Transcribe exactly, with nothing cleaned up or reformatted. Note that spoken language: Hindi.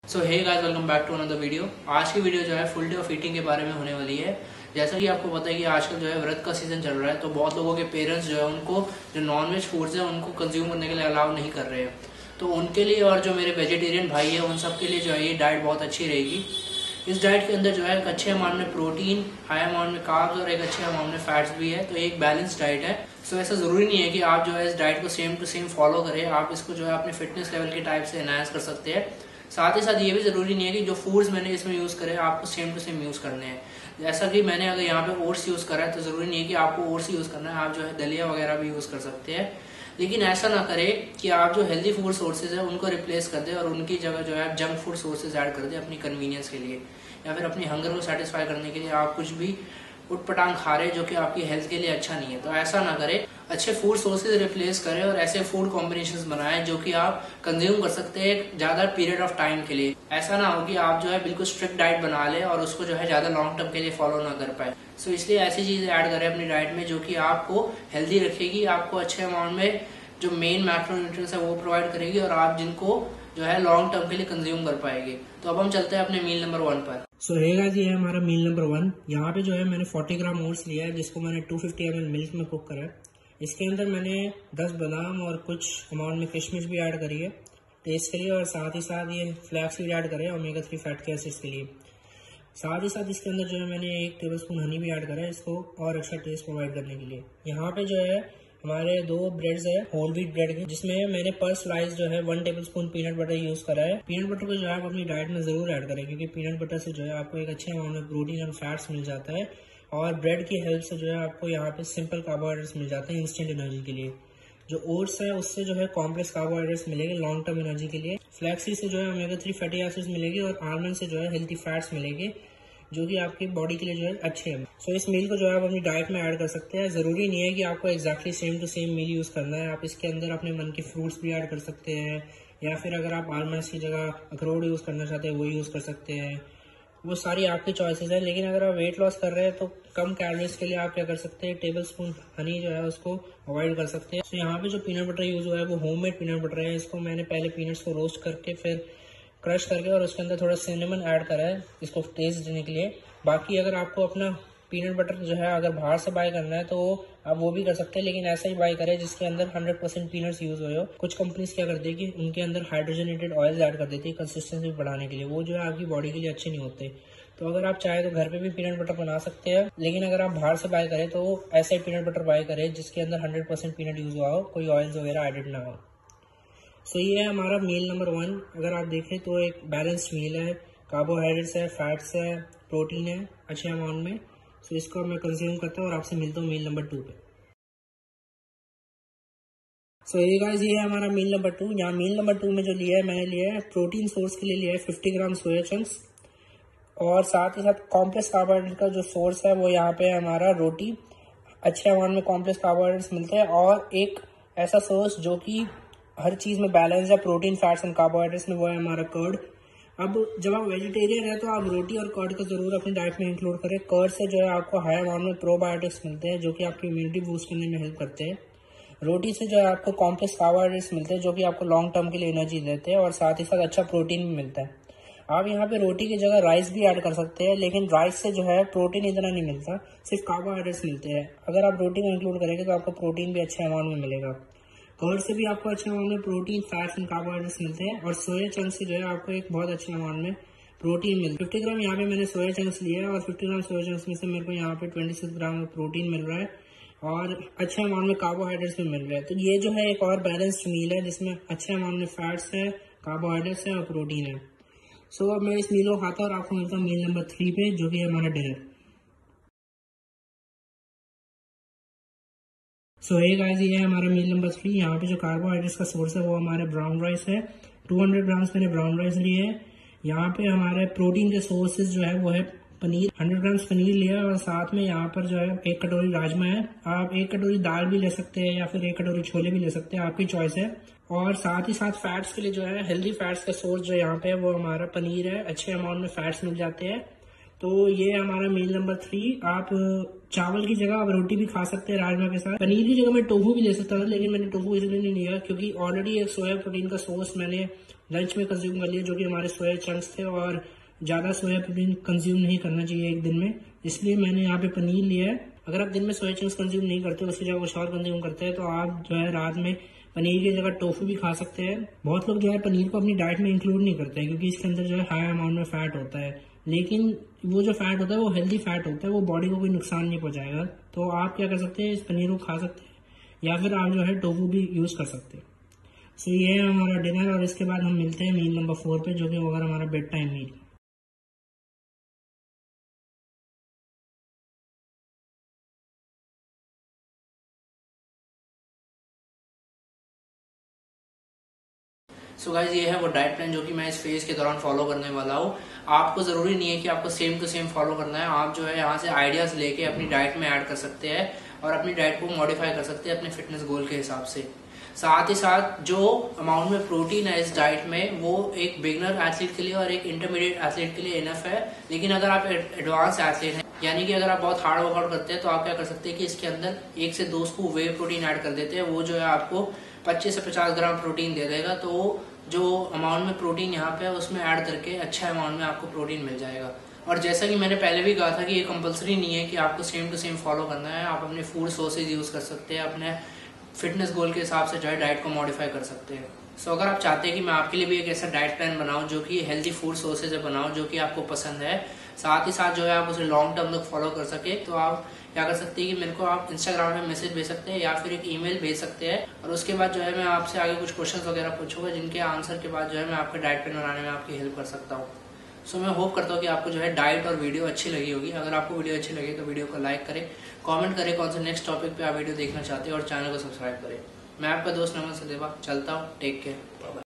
So hey guys, welcome back to another video. आज की वीडियो जो है फुल डे ऑफ ईटिंग के बारे में होने वाली है। जैसा कि आपको पता है कि आजकल जो है व्रत का सीजन चल रहा है, तो बहुत लोगों के पेरेंट्स जो है उनको जो नॉनवेज फूड्स है उनको कंज्यूम करने के लिए अलाउ नहीं कर रहे हैं। तो उनके लिए और जो मेरे वेजिटेरियन भाई है उन सब के लिए जो है ये डाइट बहुत अच्छी रहेगी। इस डाइट के अंदर जो है एक अच्छे अमाउंट में प्रोटीन, हाई अमाउंट में कार्ब्स और एक अच्छे अमाउंट में फैट्स भी है। तो एक बैलेंस डाइट है। सो so, ऐसा जरूरी नहीं है कि आप जो है इस डाइट को सेम टू सेम फॉलो करें। आप इसको जो है अपने फिटनेस लेवल के टाइप से एनहांस कर सकते हैं। साथ ही साथ ये भी जरूरी नहीं है कि जो फूड्स मैंने इसमें यूज करे आपको सेम टू सेम यूज करने हैं। जैसा कि मैंने अगर यहाँ पे ओट्स यूज करा है तो जरूरी नहीं है कि आपको ओट्स यूज करना है। आप जो है दलिया वगैरह भी यूज कर सकते हैं, लेकिन ऐसा ना करें कि आप जो हेल्दी फूड सोर्सेज है उनको रिप्लेस कर दे और उनकी जगह जो है जंक फूड सोर्सेज ऐड कर दे अपनी कन्वीनियंस के लिए, या फिर अपनी हंगर को सेटिस्फाई करने के लिए आप कुछ भी उटपटांग खा रहे जो कि आपकी हेल्थ के लिए अच्छा नहीं है। तो ऐसा ना करें, अच्छे फूड सोर्सेज रिप्लेस करें और ऐसे फूड कॉम्बिनेशंस बनाएं जो कि आप कंज्यूम कर सकते हैं ज्यादा पीरियड ऑफ टाइम के लिए। ऐसा ना हो कि आप जो है बिल्कुल स्ट्रिक्ट डाइट बना ले और उसको जो है ज्यादा लॉन्ग टर्म के लिए फॉलो ना कर पाए। सो इसलिए ऐसी चीजें ऐड करें अपनी डाइट में जो कि आपको हेल्दी रखेगी, आपको अच्छे अमाउंट में जो मेन मैक्रोन्यूट्रिएंट्स है वो प्रोवाइड करेगी और आप जिनको जो है लॉन्ग टर्म के लिए कंज्यूम कर पाएंगे। तो अब हम चलते हैं अपने मील नंबर वन पर। सो so, है ये है हमारा मील नंबर वन। यहाँ पे जो है मैंने चालीस ग्राम ओट्स लिया है जिसको मैंने दो सौ पचास एम एल मिल्क में कुक करा है। इसके अंदर मैंने दस बादाम और कुछ अमाउंट में किशमिश भी ऐड करी है टेस्ट के लिए, और साथ ही साथ ये फ्लैक्स भी ऐड करे ओमेगा थ्री फैटी एसिड्स के लिए। साथ ही साथ इसके अंदर जो है मैंने एक टेबल स्पून हनी भी ऐड करा है इसको और अच्छा टेस्ट प्रोवाइड करने के लिए। यहाँ पे जो है हमारे दो ब्रेड्स है होल व्हीट ब्रेड के, जिसमें मैंने पर स्लाइस जो है one tablespoon peanut butter use करा है। पीनट बटर को जो है आप अपनी डाइट में जरूर ऐड करें, क्योंकि पीनट बटर से जो है आपको एक अच्छे अमाउंट में प्रोटीन और फैट्स मिल जाता है, और ब्रेड की हेल्प से जो है आपको यहाँ पे सिंपल कार्बोहाइड्रेट्स मिल जाते हैं इंस्टेंट एनर्जी के लिए। जो ओट्स है उससे जो है कॉम्प्लेक्स कार्बोहाइड्रेट्स मिलेंगे लॉन्ग टर्म एनर्जी के लिए। फ्लैक्स से जो है ओमेगा थ्री फैटी एसिड्स मिलेगी, और आलमंड से जो है हेल्थी फैट्स मिलेंगे जो कि आपकी बॉडी के लिए जो है अच्छे हैं। सो so, इस मील को जो है आप अपनी डाइट में ऐड कर सकते हैं। जरूरी नहीं है कि आपको exactly same to same meal use करना है। आप इसके अंदर अपने मन के फ्रूट्स भी ऐड कर सकते हैं, या फिर अगर आप आलमंड्स की जगह अखरोट यूज करना चाहते हैं वो यूज कर सकते हैं। वो सारी आपकी चॉइसेस है। लेकिन अगर आप वेट लॉस कर रहे हैं तो कम कैलोरीज के लिए आप क्या कर सकते हैं, टेबल स्पून हनी जो है उसको अवॉइड कर सकते हैं। तो so, यहाँ पे जो पीनट बटर यूज हुआ है वो होममेड पीनट बटर है। इसको मैंने पहले पीनट्स को रोस्ट करके फिर क्रश करके और उसके अंदर थोड़ा सिनेमन ऐड करा है इसको टेस्ट देने के लिए। बाकी अगर आपको अपना पीनट बटर जो है अगर बाहर से बाय करना है तो आप वो भी कर सकते हैं, लेकिन ऐसा ही बाय करें जिसके अंदर हंड्रेड परसेंट पीनट्स यूज हो। कुछ कंपनीज क्या करती है कि उनके अंदर हाइड्रोजनेटेड ऑयल ऐड कर देती है कंसिस्टेंसी बढ़ाने के लिए, वो जो है आपकी बॉडी के लिए अच्छे नहीं होते। तो अगर आप चाहे तो घर पे भी पीनट बटर बना सकते हैं, लेकिन अगर आप बाहर से बाय करें तो ऐसा ही पीनट बटर बाय करें जिसके अंदर हंड्रेड परसेंट पीनट यूज हुआ हो, कोई ऑयल्स वगैरह एडिड ना हो। सो so, ये है हमारा मील नंबर वन। अगर आप देखें तो एक बैलेंस्ड मील है, कार्बोहाइड्रेट्स है, फैट्स है, प्रोटीन है अच्छे अमाउंट में। सो so, इसको मैं कंज्यूम करता हूँ और आपसे मिलता हूँ मील नंबर टू पे। सो ये गाइस ये है हमारा मील नंबर टू। यहाँ मील नंबर टू में जो लिया है मैंने लिया है प्रोटीन सोर्स के लिए लिया है फिफ्टी ग्राम सोया चंक्स, और साथ ही साथ कॉम्प्लेक्स कार्बोहाइड्रेट का जो सोर्स है वो यहाँ पे हमारा रोटी, अच्छे अमाउंट में कॉम्प्लेक्स कार्बोहाइड्रेट्स मिलते हैं, और एक ऐसा सोर्स जो कि हर चीज में बैलेंस है प्रोटीन, फैट्स एंड कार्बोहाइड्रेट्स में, वो है हमारा कर्ड। अब जब आप वेजिटेरियन है तो आप रोटी और कर्ड को जरूर अपनी डाइट में इंक्लूड करें। कर्ड से जो है आपको हाई अमाउंट में प्रोबायोटिक्स मिलते हैं जो कि आपकी इम्यूनिटी बूस्ट करने में हेल्प करते हैं। रोटी से जो है आपको कॉम्प्लेक्स कार्बोहाइड्रेट्स मिलते हैं जो कि आपको लॉन्ग टर्म के लिए एनर्जी देते हैं, और साथ ही साथ अच्छा प्रोटीन भी मिलता है। आप यहाँ पे रोटी की जगह राइस भी ऐड कर सकते हैं, लेकिन राइस से जो है प्रोटीन इतना नहीं मिलता, सिर्फ कार्बोहाइड्रेट्स मिलते हैं। अगर आप रोटी को इंक्लूड करेंगे तो आपको प्रोटीन भी अच्छे अमाउंट में मिलेगा। कर्ड से भी आपको अच्छे अमाउंट में प्रोटीन, फैट्स एंड कार्बोहाइड्रेट्स मिलते हैं, और सोया चंक्स से जो है आपको एक बहुत अच्छे अमाउंट में प्रोटीन मिलता है। फिफ्टी ग्राम यहाँ पे मैंने सोया चंक्स लिया है, और फिफ्टी ग्राम सोया चंक्स में से मेरे को यहाँ पे ट्वेंटी सिक्स ग्राम प्रोटीन मिल रहा है, और अच्छे अमाउंट में कार्बोहाइड्रेट्स भी मिल रहे हैं। तो ये जो है एक और बैलेंस्ड मील है जिसमें अच्छे अमाउंट में फैट्स है, कार्बोहाइड्रेट्स है और प्रोटीन है। सो so, अब मैं इस मील को खाता हूँ और आपको मिलता हूँ मील नंबर थ्री पे जो कि हमारा डिनर। सो ये गाइस ये है हमारा मील नंबर थ्री। यहाँ पे जो कार्बोहाइड्रेट्स का सोर्स है वो हमारे ब्राउन राइस है। टू हंड्रेड ग्राम्स मैंने ब्राउन राइस लिए है। यहाँ पे हमारे प्रोटीन के सोर्सेज जो है वो है पनीर, हंड्रेड ग्राम्स पनीर लिया, और साथ में यहाँ पर जो है एक कटोरी राजमा है। आप एक कटोरी दाल भी ले सकते हैं या फिर एक कटोरी छोले भी ले सकते हैं, आपकी चॉइस है। और साथ ही साथ फैट्स के लिए जो है हेल्दी फैट्स का सोर्स जो यहाँ पे है वो हमारा पनीर है, अच्छे अमाउंट में फैट्स मिल जाते हैं। तो ये हमारा मील नंबर थ्री। आप चावल की जगह आप रोटी भी खा सकते हैं राजमा के साथ। पनीर की जगह मैं टोफू भी ले सकता था, लेकिन मैंने टोफू इसलिए नहीं लिया क्योंकि ऑलरेडी एक सोया प्रोटीन का सोर्स मैंने लंच में कंज्यूम कर लिए, जो कि हमारे सोया चंक्स थे, और ज़्यादा सोया प्रोटीन कंज्यूम नहीं करना चाहिए एक दिन में, इसलिए मैंने यहाँ पे पनीर लिया है। अगर आप दिन में सोया चंक्स कंज्यूम नहीं करते, उसकी जगह कुछ और कंज्यूम करते हैं, तो आप जो है रात में पनीर की जगह टोफू भी खा सकते हैं। बहुत लोग जो है पनीर को अपनी डाइट में इंक्लूड नहीं करते हैं, क्योंकि इसके अंदर जो है हाई अमाउंट में फैट होता है, लेकिन वो जो फैट होता है वो हेल्दी फैट होता है, वो बॉडी को कोई नुकसान नहीं पहुंचाएगा। तो आप क्या कर सकते हैं, इस पनीर को खा सकते हैं, या फिर आप जो है टोफू भी यूज कर सकते हैं। सो ये है हमारा डिनर, और इसके बाद हम मिलते हैं मील नंबर फोर पे, जो कि होगा हमारा bedtime meal. So guys ये है वो डाइट प्लान जो कि मैं इस फेज के दौरान फॉलो करने वाला हूँ। आपको जरूरी नहीं है कि आपको सेम टू सेम फॉलो करना है, आप जो है यहाँ से आइडियाज लेके अपनी डाइट में ऐड कर सकते हैं और अपनी डाइट को मॉडिफाई कर सकते हैं अपने फिटनेस गोल के हिसाब से। साथ ही साथ जो अमाउंट में प्रोटीन है इस डाइट में, वो एक बिगनर एथलीट के लिए और एक इंटरमीडिएट एथलीट के लिए इनफ है। लेकिन अगर आप एडवांस एथलीट हैं, यानी कि अगर आप बहुत हार्ड वर्कआउट करते हैं, तो आप क्या कर सकते हैं कि इसके अंदर एक से दो स्कूप वे प्रोटीन ऐड कर देते हैं। वो जो है आपको पच्चीस से पचास ग्राम प्रोटीन दे देगा। तो जो अमाउंट में प्रोटीन यहाँ पे है उसमें ऐड करके अच्छा अमाउंट में आपको प्रोटीन मिल जाएगा। और जैसा कि मैंने पहले भी कहा था कि ये कंपलसरी नहीं है कि आपको सेम टू सेम फॉलो करना है, आप अपने फूड सोर्सेज यूज कर सकते हैं, अपने फिटनेस गोल के हिसाब से जो है डाइट को मॉडिफाई कर सकते हैं। सो so, अगर आप चाहते हैं कि मैं आपके लिए भी एक ऐसा डाइट प्लान बनाऊं जो कि हेल्दी फूड सोर्सेज से बनाऊं जो कि आपको पसंद है, साथ ही साथ जो है आप उसे लॉन्ग टर्म तक फॉलो कर सके, तो आप क्या कर सकते हैं कि मेरे को आप इंस्टाग्राम पे मैसेज भेज सकते हैं या फिर एक ईमेल भेज सकते हैं, और उसके बाद जो है मैं आपसे आगे कुछ क्वेश्चंस वगैरह पूछूंगा, जिनके आंसर के बाद जो है मैं आपके डाइट प्लान बनाने में आपकी हेल्प कर सकता हूँ। सो so, मैं होप करता हूँ कि आपको जो है डाइट और वीडियो अच्छी लगी होगी। अगर आपको वीडियो अच्छी लगी तो वीडियो को लाइक करें, कमेंट करें कौन से नेक्स्ट टॉपिक पे आप वीडियो देखना चाहते हैं, और चैनल को सब्सक्राइब करें। मैं आपका दोस्त नमन सदेवा चलता हूँ। Take care.